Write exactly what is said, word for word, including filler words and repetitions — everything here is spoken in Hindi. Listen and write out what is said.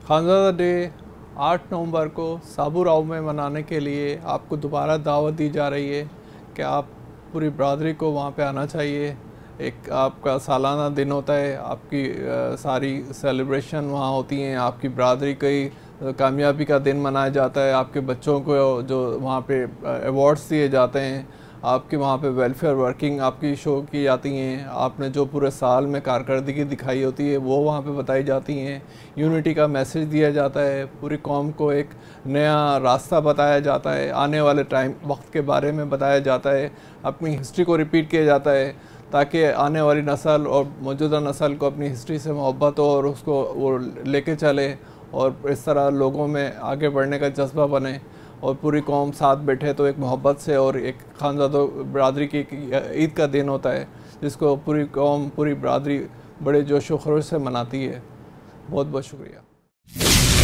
खानज़ादा डे आठ नवंबर को साबुराव में मनाने के लिए आपको दोबारा दावत दी जा रही है कि आप पूरी बरादरी को वहाँ पे आना चाहिए। एक आपका सालाना दिन होता है, आपकी आ, सारी सेलिब्रेशन वहाँ होती हैं, आपकी बरादरी की कामयाबी का दिन मनाया जाता है, आपके बच्चों को जो वहाँ पे अवार्ड्स दिए जाते हैं, आपके वहाँ पे वेलफेयर वर्किंग आपकी शो की जाती हैं, आपने जो पूरे साल में कारकर्दगी दिखाई होती है वो वहाँ पे बताई जाती हैं, यूनिटी का मैसेज दिया जाता है, पूरी कौम को एक नया रास्ता बताया जाता है, आने वाले टाइम वक्त के बारे में बताया जाता है, अपनी हिस्ट्री को रिपीट किया जाता है ताकि आने वाली नस्ल और मौजूदा नस्ल को अपनी हिस्ट्री से मोहब्बत हो और उसको वो लेके चले और इस तरह लोगों में आगे बढ़ने का जज्बा बने और पूरी कौम साथ बैठे तो एक मोहब्बत से और एक खानज़ादा बरादरी की ईद का दिन होता है जिसको पूरी कौम पूरी बरादरी बड़े जोश व खरोश से मनाती है। बहुत बहुत शुक्रिया।